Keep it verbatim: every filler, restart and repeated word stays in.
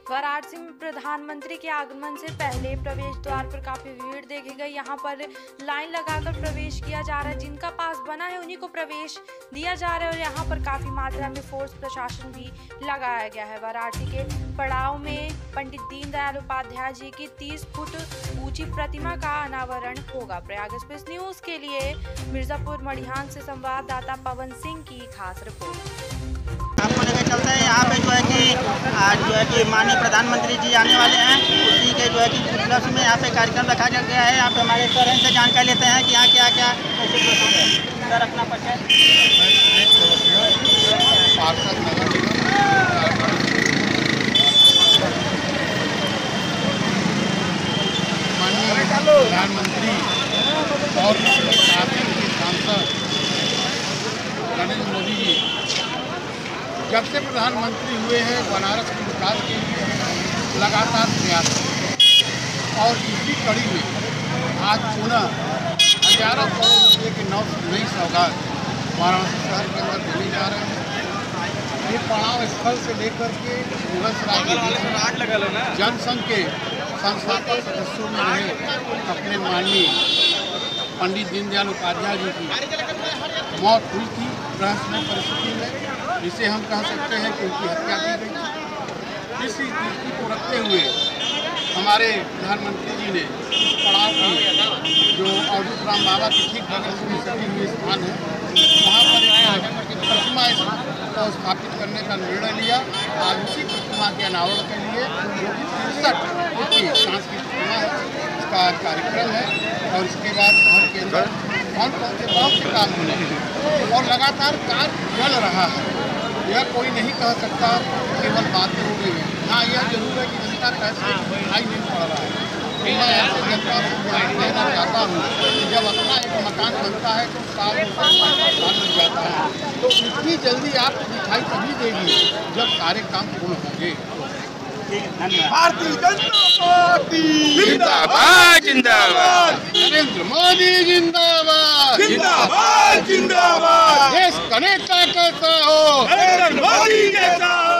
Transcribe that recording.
वाराणसी में प्रधानमंत्री के आगमन से पहले प्रवेश द्वार पर काफी भीड़ देखी गई। यहां पर लाइन लगाकर प्रवेश किया जा रहा है। जिनका पास बना है उन्हीं को प्रवेश दिया जा रहा है और यहां पर काफी मात्रा में फोर्स प्रशासन भी लगाया गया है। वाराणसी के पड़ाव में पंडित दीनदयाल उपाध्याय जी की तीस फुट ऊंची प्रतिमा का अनावरण होगा। प्रयाग एक्सप्रेस न्यूज के लिए मिर्जापुर मड़िहान से संवाददाता पवन सिंह की खास रिपोर्ट। आपको लेकर चलते हैं। यहाँ पे जो है कि आज जो है कि माननीय प्रधानमंत्री जी आने वाले हैं, उसी के जो है कि उपलक्ष्य में यहाँ पे कार्यक्रम रखा गया है। यहाँ पे हमारे सर से जानकारी लेते हैं कि यहाँ क्या क्या सर अपना परिचय। माननीय प्रधानमंत्री और सांसद नरेंद्र मोदी जी जब से प्रधानमंत्री हुए हैं बनारस के विकास के लिए लगातार प्रयास हैं और इसी कड़ी में आज पुनः हजारों करोड़ रुपये की नौ नई सौगात वाराणसी शहर के अंदर देने जा रहे हैं। ये पड़ाव स्थल से लेकर के मुगलसराय जनसंघ के संस्थापक सदस्यों में रहे अपने माननीय पंडित दीनदयाल उपाध्याय जी की मौत हुई थी रहस्यमय परिस्थिति में, जिसे हम कह सकते हैं कि उनकी हत्या की गई थी। इस स्थिति को रखते हुए हमारे प्रधानमंत्री जी ने इस पड़ाव की जो अवधूत राम बाबा की ठीक बगल में सटी हुई स्थान है, वहाँ पर एक प्रतिमा को स्थापित करने का निर्णय लिया। आज उसी प्रतिमा के अनावरण के लिए जो कि तिरसठ की सांस की प्रतिमा है, इसका कार्यक्रम है और इसके बाद घर के अंदर कौन कौन से बहुत से काम होने हैं और लगातार कार्य चल रहा है। यह कोई नहीं कह सकता केवल बातें हो गई हैं। हाँ, यह जरूर है कि जनता पैसे दिखाई नहीं पड़ रहा है। तो मैं ऐसे जनता से कहना चाहता हूँ कि जब अपना एक मकान बनता है तो साल साल लग जाता है, तो इतनी जल्दी आपको दिखाई तभी देगी जब सारे काम पूर्ण होंगे। भारतीय जनता पार्टी जिंदाबाद जिंदाबाद, नरेंद्र मोदी जिंदाबाद जिंदाबाद जिंदाबाद, देश का नेता कैसा हो नरेंद्र मोदी जैसा।